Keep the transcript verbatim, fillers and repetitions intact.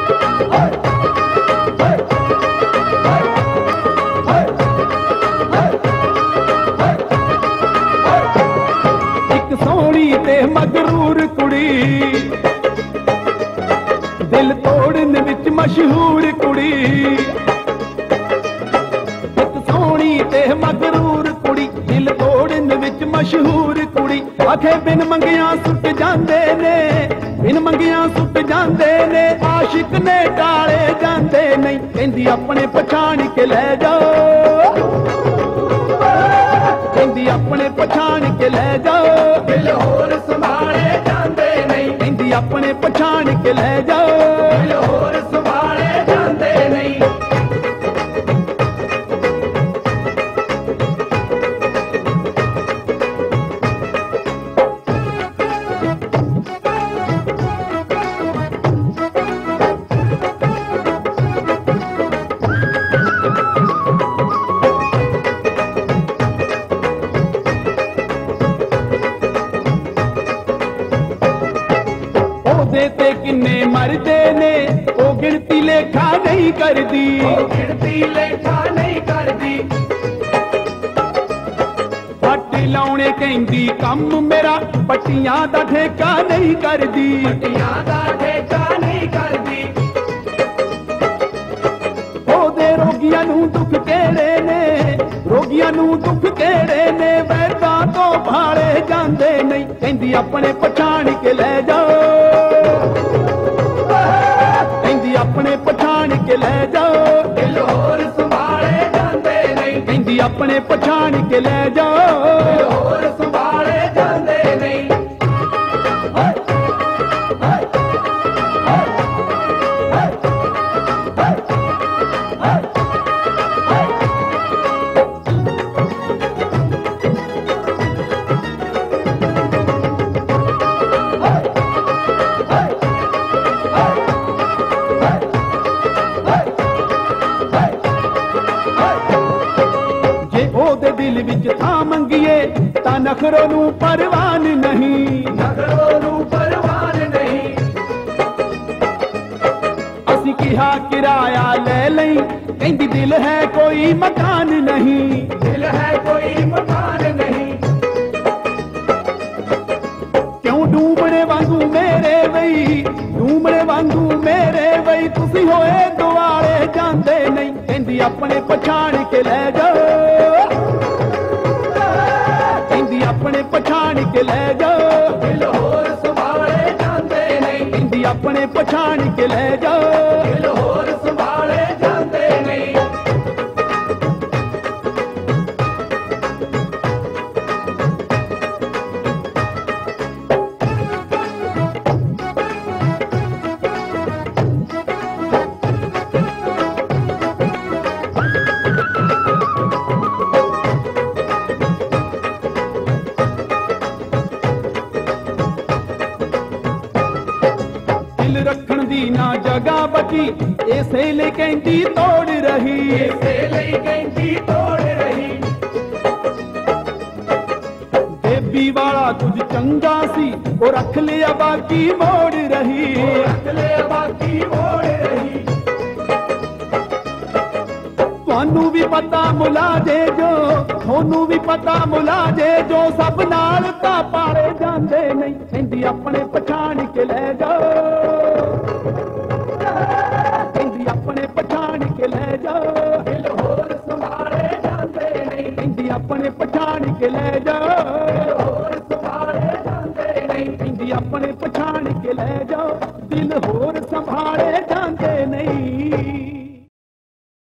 मगरूर कुड़ी दिल तोड़न विच मशहूर कुड़ी एक सोहनी ते मगरूर कुड़ी दिल तोड़न विच मशहूर कुड़ी आखे बिन मंगिया सुट जांदे ने बिन मंगिया सुट जांदे ने आशिक ने टाले जांदे नहीं कहंदी अपने पछाण के ले जाओ कहंदी अपने पछाण के ले जाओ दिल होर संभाले जांदे नहीं कहंदी अपने पछाण के ले जाओ दिल होर संभाले जांदे नहीं ते किन्ने मरदे ने ओ गिनती लेखा नहीं करदी गिनती लेखा नहीं करदी पट्टी लाउणे कहंदी कम मेरा पट्टियां दा ठेका नहीं करदी पट्टियां दा ठेका नहीं करदी ओदे रोगियां नू दुख केड़े ने रोगियां नू दुख केड़े ने वैदा तो भाले जांदे नहीं कहंदी अपने पछाण के ले जाओ अपने पछाण के ले जाओ दिल होर संभाले जांदे नहीं कहंदी अपने पछाण के ले जाओ दिल होर संभाले जांदे नहीं दिल विच था मंगिए ता नखरों नू परवान नहीं नखरों नू परवान नहीं असी किहा किराया ले लई कहंदी दिल है कोई मकान नहीं दिल है कोई मकान नहीं क्यों डूबने वांगू मेरे वही डूबने वांगू मेरे वही तुसी होए दुआले जांदे नहीं कहंदी अपने पछाण के ले जाओ अपने पछाण के ले जाओ दिल होर संभाले जांदे नहीं कहंदी अपने पछाण के ले जाओ दिल होर संभाले जांदे नहीं रखण दी ना जगह बची ऐसे ले कहंदी तोड़ रही ऐसे ले कहंदी तोड़ रही देवी वाला कुछ चंगा सी और रख लिया बाकी मोड़ रही रख लिया बाकी मोड़ रही थानू भी पता मुला जे जो थानू भी पता मुला जे जो सब नाल ता पाले जांदे नहीं कहंदी अपने पछाण के ले जाओ कहंदी अपने पछाण के ले जाओ दिल होर संभाले जांदे नहीं कहंदी अपने पछाण के ले जाओ दिल होर संभाले जांदे नहीं कहंदी अपने पछाण के ले जाओ दिल होर